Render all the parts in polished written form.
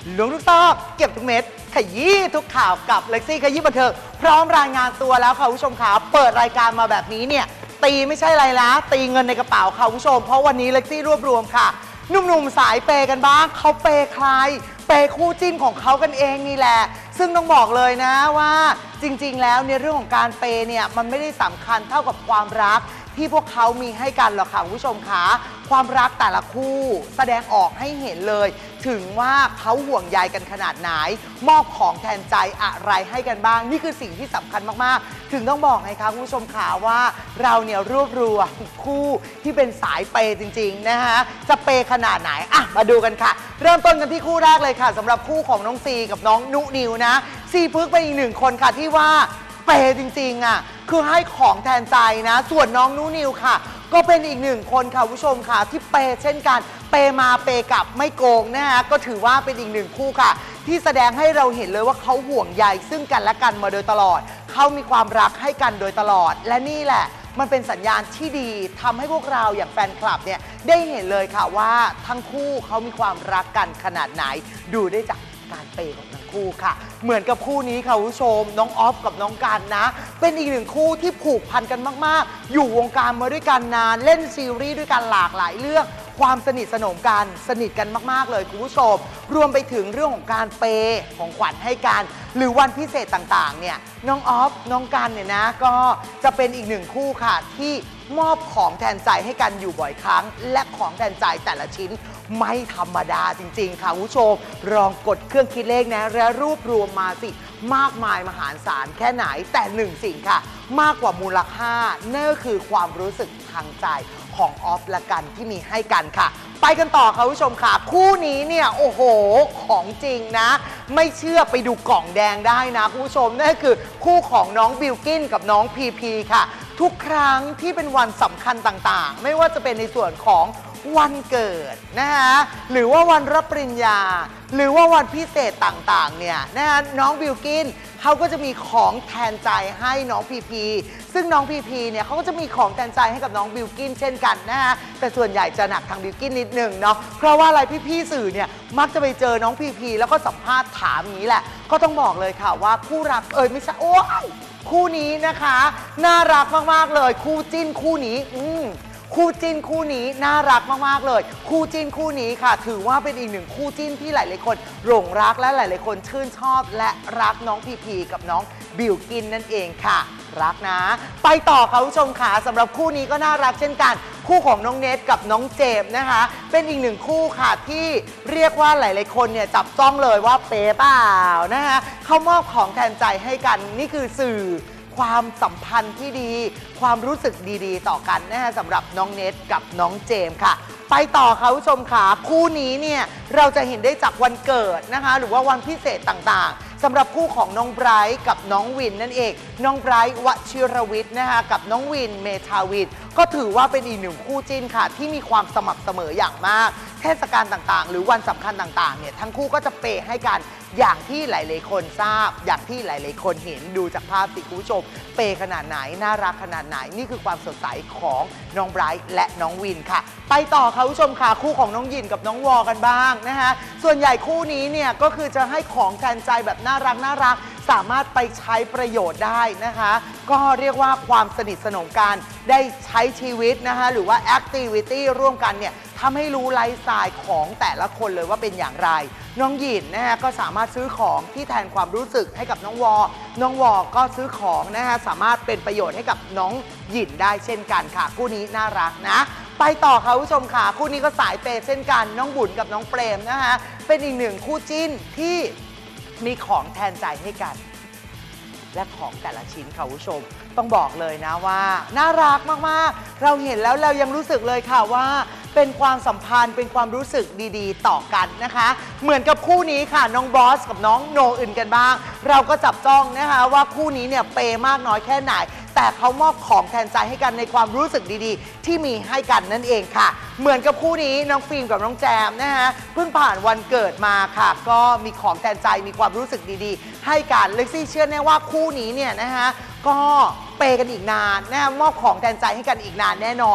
ล้วงทุกซอกเก็บทุกเม็ดขยี้ทุกข่าวกับเล็กซี่ขยี้บันเทิงพร้อมรายงานตัวแล้วค่ะผู้ชมขาเปิดรายการมาแบบนี้เนี่ยตีไม่ใช่อะไรละตีเงินในกระเป๋าค่ะผู้ชมเพราะวันนี้เล็กซี่รวบรวมค่ะหนุ่มๆสายเปย์กันบ้างเขาเปย์ใครเปย์คู่จิ้นของเขากันเองนี่แหละซึ่งต้องบอกเลยนะว่าจริงๆแล้วในเรื่องของการเปย์เนี่ยมันไม่ได้สำคัญเท่ากับความรักที่พวกเขามีให้กันหรอกค่ะผู้ชมคะความรักแต่ละคู่แสดงออกให้เห็นเลยถึงว่าเขาห่วงใยกันขนาดไหนมอบของแทนใจอะไรให้กันบ้างนี่คือสิ่งที่สำคัญมากๆถึงต้องบอกไงคะคุณผู้ชมขาว่าเราเนี่ยรวบรวมคู่ที่เป็นสายเปย์จริงๆนะคะจะเปย์ขนาดไหนอ่ะมาดูกันค่ะเริ่มต้นกันที่คู่แรกเลยค่ะสำหรับคู่ของน้องซีกับน้องนุนิวนะซีพึกเป็นอีกหนึ่งคนค่ะที่ว่าเปย์จริงๆอ่ะคือให้ของแทนใจนะส่วนน้องนุนิวค่ะก็เป็นอีกหนึ่งคนค่ะผู้ชมค่ะที่เปย์เช่นกันเปย์มาเปย์กลับไม่โกงนะฮะก็ถือว่าเป็นอีกหนึ่งคู่ค่ะที่แสดงให้เราเห็นเลยว่าเขาห่วงใยซึ่งกันและกันมาโดยตลอดเขามีความรักให้กันโดยตลอดและนี่แหละมันเป็นสัญญาณที่ดีทำให้พวกเราอย่างแฟนคลับเนี่ยได้เห็นเลยค่ะว่าทั้งคู่เขามีความรักกันขนาดไหนดูได้จากการเปย์ของทั้งคู่ค่ะเหมือนกับคู่นี้ค่ะผู้ชมน้องออฟกับน้องกันนะเป็นอีกหนึ่งคู่ที่ผูกพันกันมากๆอยู่วงการมาด้วยกันนานเล่นซีรีส์ด้วยกันหลากหลายเรื่องความสนิทสนมกันสนิทกันมากๆเลยคุณผู้ชมรวมไปถึงเรื่องของการเปย์ของขวัญให้กันหรือวันพิเศษต่างๆเนี่ยน้องออฟน้องกันเนี่ยนะก็จะเป็นอีกหนึ่งคู่ค่ะที่มอบของแทนใจให้กันอยู่บ่อยครั้งและของแทนใจแต่ละชิ้นไม่ธรรมดาจริงๆค่ะคุณผู้ชมลองกดเครื่องคิดเลขนะและรวบรวมมาสิมากมายมหาศาลแค่ไหนแต่หนึ่งสิ่งค่ะมากกว่ามูลค่านั่นก็คือความรู้สึกทางใจของออฟและกันที่มีให้กันค่ะไปกันต่อค่ะผู้ชมค่ะคู่นี้เนี่ยโอ้โหของจริงนะไม่เชื่อไปดูกล่องแดงได้นะคุณผู้ชมนั่นคือคู่ของน้องบิลกิ้นกับน้องพีพีค่ะทุกครั้งที่เป็นวันสำคัญต่างๆไม่ว่าจะเป็นในส่วนของวันเกิดนะคะหรือว่าวันรับปริญญาหรือว่าวันพิเศษต่างๆเนี่ยนะคะน้องบิลกิ้นเขาก็จะมีของแทนใจให้น้องพีพีซึ่งน้องพีพีเนี่ยเขาก็จะมีของแทนใจให้กับน้องบิลกิ้นเช่นกันนะคะแต่ส่วนใหญ่จะหนักทางบิลกิ้นนิดนึงเนาะเพราะว่าอะไรพี่ๆสื่อเนี่ยมักจะไปเจอน้องพีพีแล้วก็สัมภาษณ์ถามอย่างนี้แหละก็ต้องบอกเลยค่ะว่าคู่รักไม่ใช่โอ้ยคู่นี้นะคะน่ารักมากๆเลยคู่จิ้นคู่นี้คู่จิ้นคู่นี้น่ารักมากๆเลยคู่จิ้นคู่นี้ค่ะถือว่าเป็นอีกหนึ่งคู่จิ้นที่หลายๆคนหลงรักและหลายๆคนชื่นชอบและรักน้องพีพีกับน้องบิลกินนั่นเองค่ะรักนะไปต่อค่ะผู้ชมค่ะสำหรับคู่นี้ก็น่ารักเช่นกันคู่ของน้องเนทกับน้องเจมส์นะคะเป็นอีกหนึ่งคู่ค่ะที่เรียกว่าหลายๆคนเนี่ยจับจ้องเลยว่าเป๊ะเปล่านะคะเขามอบของแทนใจให้กันนี่คือสื่อความสัมพันธ์ที่ดีความรู้สึกดีๆต่อกันนะฮะสำหรับน้องเนทกับน้องเจมส์ค่ะไปต่อค่ะผู้ชมค่ะคู่นี้เนี่ยเราจะเห็นได้จากวันเกิดนะคะหรือว่าวันพิเศษต่างๆสำหรับคู่ของน้องไบรท์กับน้องวินนั่นเองน้องไบรท์วชิรวิทย์นะคะกับน้องวินเมธาวินก็ถือว่าเป็นอีกหนึ่งคู่จิ้นค่ะที่มีความสม่ำเสมออย่างมากเทศกาลต่างๆหรือวันสำคัญต่างๆเนี่ยทั้งคู่ก็จะเปย์ให้กันอย่างที่หลายๆคนทราบอย่างที่หลายๆคนเห็นดูจากภาพสิคุณผู้ชมเปย์ขนาดไหนน่ารักขนาดไหนนี่คือความสดใสของน้องไบรท์และน้องวินค่ะไปต่อค่ะผู้ชมค่ะคู่ของน้องยินกับน้องวอกันบ้างนะคะส่วนใหญ่คู่นี้เนี่ยก็คือจะให้ของแทนใจแบบน่ารักสามารถไปใช้ประโยชน์ได้นะคะก็เรียกว่าความสนิทสนมกันได้ใช้ชีวิตนะคะหรือว่าแอคทิวิตี้ร่วมกันเนี่ยทำให้รู้ไลฟ์สไตล์ของแต่ละคนเลยว่าเป็นอย่างไรน้องหยินนะคะก็สามารถซื้อของที่แทนความรู้สึกให้กับน้องวอก็ซื้อของนะคะสามารถเป็นประโยชน์ให้กับน้องหยินได้เช่นกันค่ะคู่นี้น่ารักนะไปต่อค่ะผู้ชมค่ะคู่นี้ก็สายเปย์เช่นกันน้องบุญกับน้องเปรมนะคะเป็นอีกหนึ่งคู่จิ้นที่มีของแทนใจให้กันและของแต่ละชิ้นค่ะผู้ชมต้องบอกเลยนะว่าน่ารักมากๆเราเห็นแล้วเรายังรู้สึกเลยค่ะว่าเป็นความสัมพันธ์เป็นความรู้สึกดีๆต่อกันนะคะเหมือนกับคู่นี้ค่ะน้องบอสกับน้องโนอื่นกันบ้างเราก็จับจ้องนะคะว่าคู่นี้เนี่ยเปย์มากน้อยแค่ไหนแต่เขามอบของแทนใจให้กันในความรู้สึกดีๆที่มีให้กันนั่นเองค่ะเหมือนกับคู่นี้น้องฟิล์มกับน้องแจมนะคะเพิ่งผ่านวันเกิดมาค่ะก็มีของแทนใจมีความรู้สึกดีๆให้กันเล็กซี่เชื่อแน่ว่าคู่นี้เนี่ยนะคะก็เปย์กันอีกนานนะมอบของแทนใจให้กันอีกนานแน่นอนเพ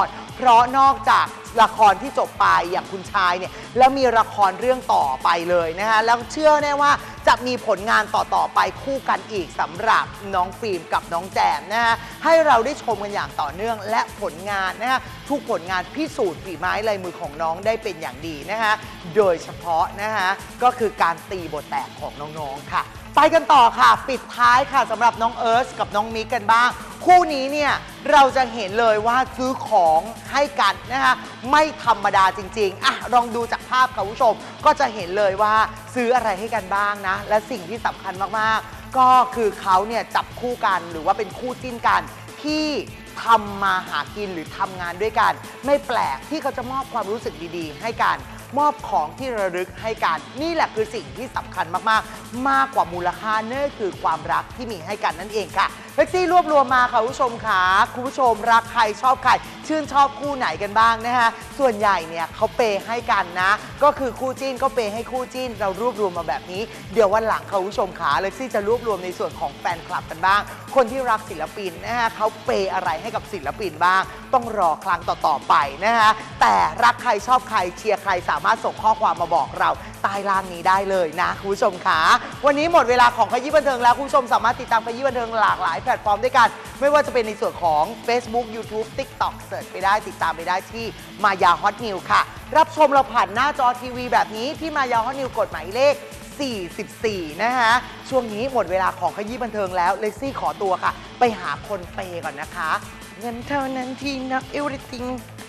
ราะนอกจากละครที่จบไปอย่างคุณชายเนี่ยแล้วมีละครเรื่องต่อไปเลยนะคะแล้วเชื่อแน่ว่าจะมีผลงานต่อๆไปคู่กันอีกสำหรับน้องฟิล์มกับน้องแจมนะคะให้เราได้ชมกันอย่างต่อเนื่องและผลงานนะคะทุกผลงานพิสูจน์ฝีไม้ลายมือของน้องได้เป็นอย่างดีนะคะโดยเฉพาะนะคะก็คือการตีบทแตกของน้องๆค่ะไปกันต่อค่ะปิดท้ายค่ะสำหรับน้องเอิร์ธกับน้องมิกกันบ้างคู่นี้เนี่ยเราจะเห็นเลยว่าซื้อของให้กันนะคะไม่ธรรมดาจริงๆอ่ะลองดูจากภาพค่ะคุณผู้ชมก็จะเห็นเลยว่าซื้ออะไรให้กันบ้างนะและสิ่งที่สำคัญมากๆก็คือเขาเนี่ยจับคู่กันหรือว่าเป็นคู่จิ้นกันที่ทำมาหากินหรือทำงานด้วยกันไม่แปลกที่เขาจะมอบความรู้สึกดีๆให้กันมอบของที่ระลึกให้กันนี่แหละคือสิ่งที่สำคัญมากๆมากกว่ามูลค่านั่นคือความรักที่มีให้กันนั่นเองค่ะเล็กซี่รวบรวมมาค่ะคุณผู้ชมค่ะคุณผู้ชมรักใครชอบใครชื่นชอบคู่ไหนกันบ้างนะคะส่วนใหญ่เนี่ยเขาเปย์ให้กันนะก็คือคู่จิ้นก็เปย์ให้คู่จิ้นเรารวบรวมมาแบบนี้เดี๋ยววันหลังค่ะคุณผู้ชมค่ะเล็กซี่จะรวบรวมในส่วนของแฟนคลับกันบ้างคนที่รักศิลปินนะคะเขาเปย์อะไรให้กับศิลปินบ้างต้องรอครั้งต่อๆไปนะคะแต่รักใครชอบใครเชียร์ใครสามารถส่งข้อความมาบอกเราใต้ล่างนี้ได้เลยนะคุณผู้ชมค่ะวันนี้หมดเวลาของขยี้บันเทิงแล้วคุณผู้ชมสามารถติดตามขยี้บันเทิงหลากหลายแพลตฟอร์มด้วยกันไม่ว่าจะเป็นในส่วนของ Facebook YouTube TikTok เสิร์ชไปได้ติดตามไปได้ที่มายาฮอตนิวค่ะรับชมเราผ่านหน้าจอทีวีแบบนี้ที่มายาฮอตนิวกดหมายเลข44นะคะช่วงนี้หมดเวลาของขยี้บันเทิงแล้วเลซี่ขอตัวค่ะไปหาคนเปย์ก่อนนะคะเงินเท่านั้นที่นัก everything